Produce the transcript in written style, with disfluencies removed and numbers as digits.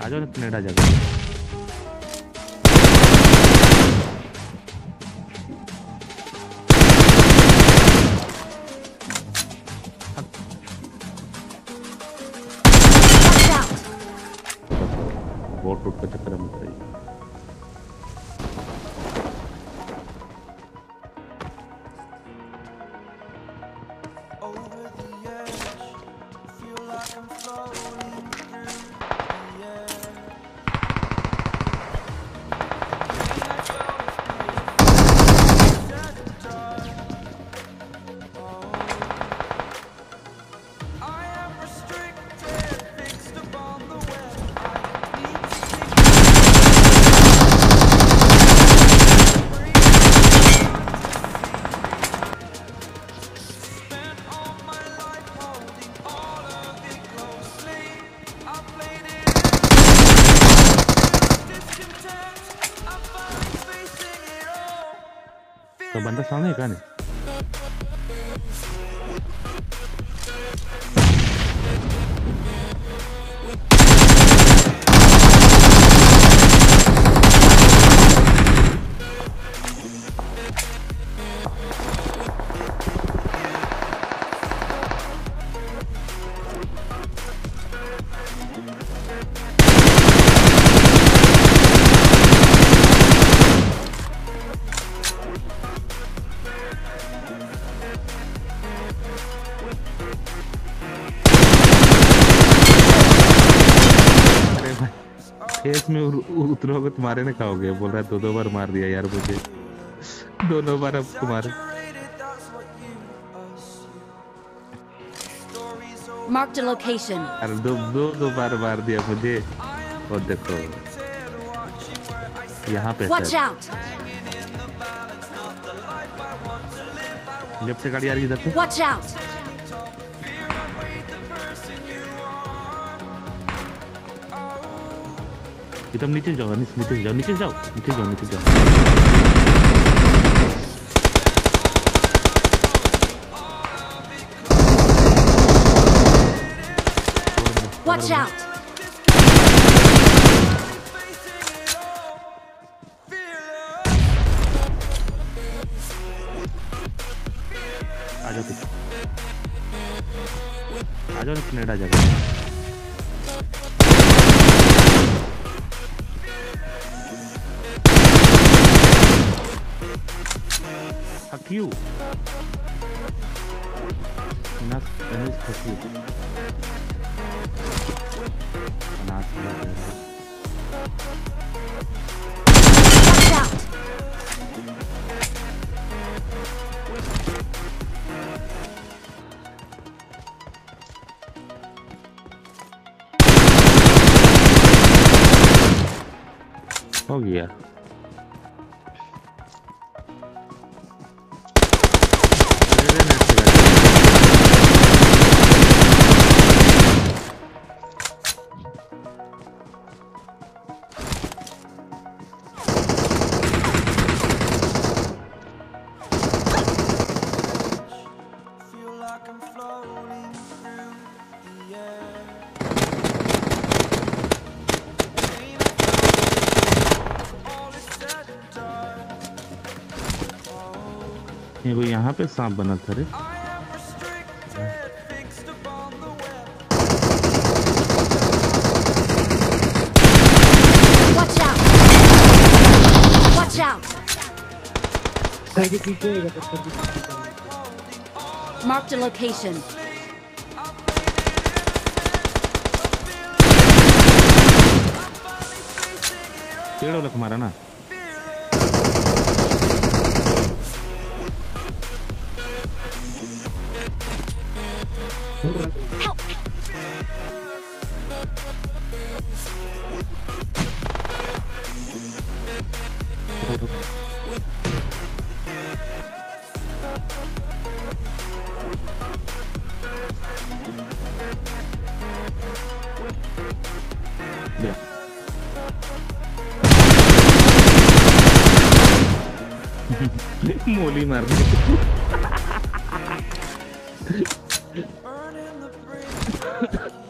आ जाओ ना कनाडा जाकर। बोट टूट का चक्कर मत रही। तो बंदा सामने है नहीं। खेत में उतरोगे तुम्हारे ने खाओगे। बोल रहा है दो बार मार दिया यार मुझे, दोनों बार अब तुम्हारे। Marked a location. अरे दो बार मार दिया मुझे। और देखो यहाँ पे Watch out! लेफ्ट से गाड़ी आ रही है इधर से। Watch out! तुम नीचे जाओ, नीचे जाओ, नीचे जाओ, नीचे जाओ, नीचे जाओ। Watch out! आ जाओ ना कनाडा जाकर। Fuck you. Not any fuck you. Watch out! हो गया। ये वो यहाँ पे सांप बना था रे। Watch out! Watch out! Marked a location. पेड़ वाला तुम्हारा ना। Help! मोली मार दी।